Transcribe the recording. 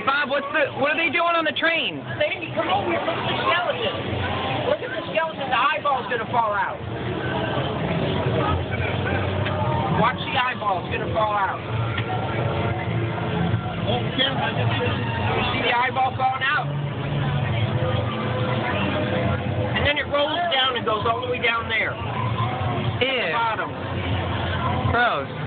Bob, what are they doing on the train? Sandy, come over here. Look at the skeleton. Look at the skeleton. The eyeball's going to fall out. Watch the eyeball. It's going to fall out. You see the eyeball falling out? And then it rolls down and goes all the way down there. Yeah. At the bottom. Gross.